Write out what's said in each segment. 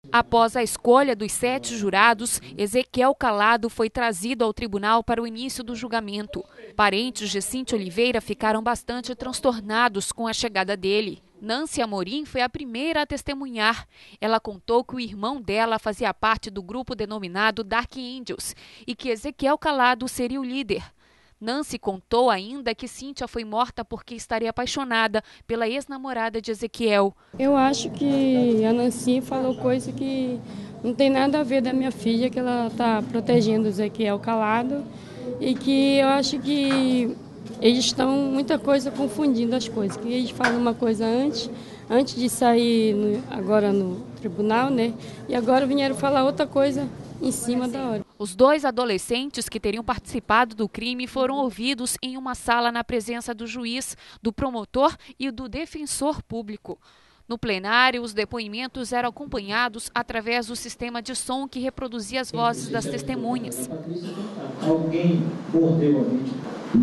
Após a escolha dos 7 jurados, Ezequiel Calado foi trazido ao tribunal para o início do julgamento. Parentes de Cíntia Oliveira ficaram bastante transtornados com a chegada dele. Nancy Amorim foi a primeira a testemunhar. Ela contou que o irmão dela fazia parte do grupo denominado Dark Angels e que Ezequiel Calado seria o líder. Nancy contou ainda que Cíntia foi morta porque estaria apaixonada pela ex-namorada de Ezequiel. Eu acho que a Nancy falou coisa que não tem nada a ver da minha filha, que ela está protegendo o Ezequiel Calado e que eu acho que eles estão muita coisa confundindo as coisas. Que eles falam uma coisa antes de sair agora no tribunal, né? E agora vieram falar outra coisa em cima da hora. Os 2 adolescentes que teriam participado do crime foram ouvidos em uma sala na presença do juiz, do promotor e do defensor público. No plenário, os depoimentos eram acompanhados através do sistema de som que reproduzia as vozes das testemunhas. Alguém mordeu a vítima?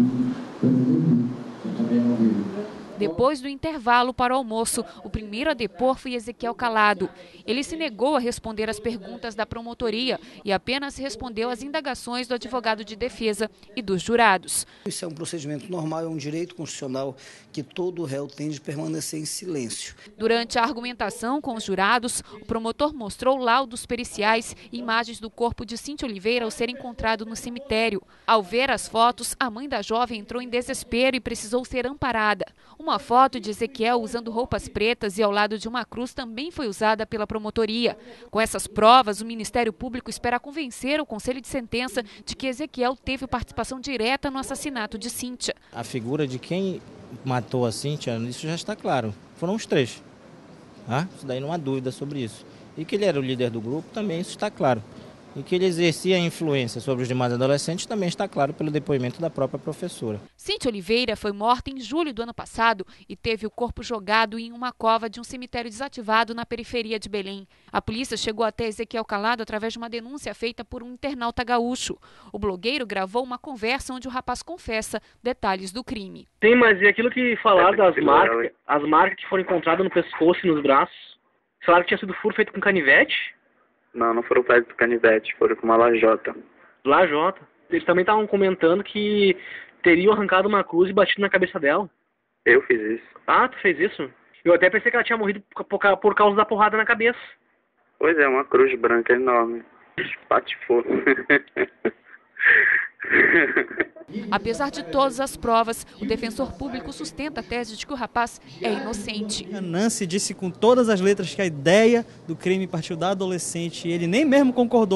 Eu também não vi. Depois do intervalo para o almoço, o primeiro a depor foi Ezequiel Calado. Ele se negou a responder às perguntas da promotoria e apenas respondeu às indagações do advogado de defesa e dos jurados. Isso é um procedimento normal, é um direito constitucional que todo réu tem de permanecer em silêncio. Durante a argumentação com os jurados, o promotor mostrou laudos periciais e imagens do corpo de Cíntia Oliveira ao ser encontrado no cemitério. Ao ver as fotos, a mãe da jovem entrou em desespero e precisou ser amparada. Uma foto de Ezequiel usando roupas pretas e ao lado de uma cruz também foi usada pela promotoria. Com essas provas, o Ministério Público espera convencer o Conselho de Sentença de que Ezequiel teve participação direta no assassinato de Cíntia. A figura de quem matou a Cíntia, isso já está claro. Foram os 3. Isso daí não há dúvida sobre isso. E que ele era o líder do grupo, também isso está claro. E que ele exercia influência sobre os demais adolescentes também está claro pelo depoimento da própria professora. Cíntia Oliveira foi morta em julho do ano passado e teve o corpo jogado em uma cova de um cemitério desativado na periferia de Belém. A polícia chegou até Ezequiel Calado através de uma denúncia feita por um internauta gaúcho. O blogueiro gravou uma conversa onde o rapaz confessa detalhes do crime. Sim, mas e aquilo que falaram das marcas, as marcas que foram encontradas no pescoço e nos braços? Falaram que tinha sido furo feito com canivete? Não foram feitos com canivete, foram com uma lajota. Lajota? Eles também estavam comentando que teriam arrancado uma cruz e batido na cabeça dela. Eu fiz isso. Ah, tu fez isso? Eu até pensei que ela tinha morrido por causa da porrada na cabeça. Pois é, uma cruz branca enorme. Patifou. Apesar de todas as provas, o defensor público sustenta a tese de que o rapaz é inocente. A Nancy disse com todas as letras que a ideia do crime partiu da adolescente e ele nem mesmo concordou.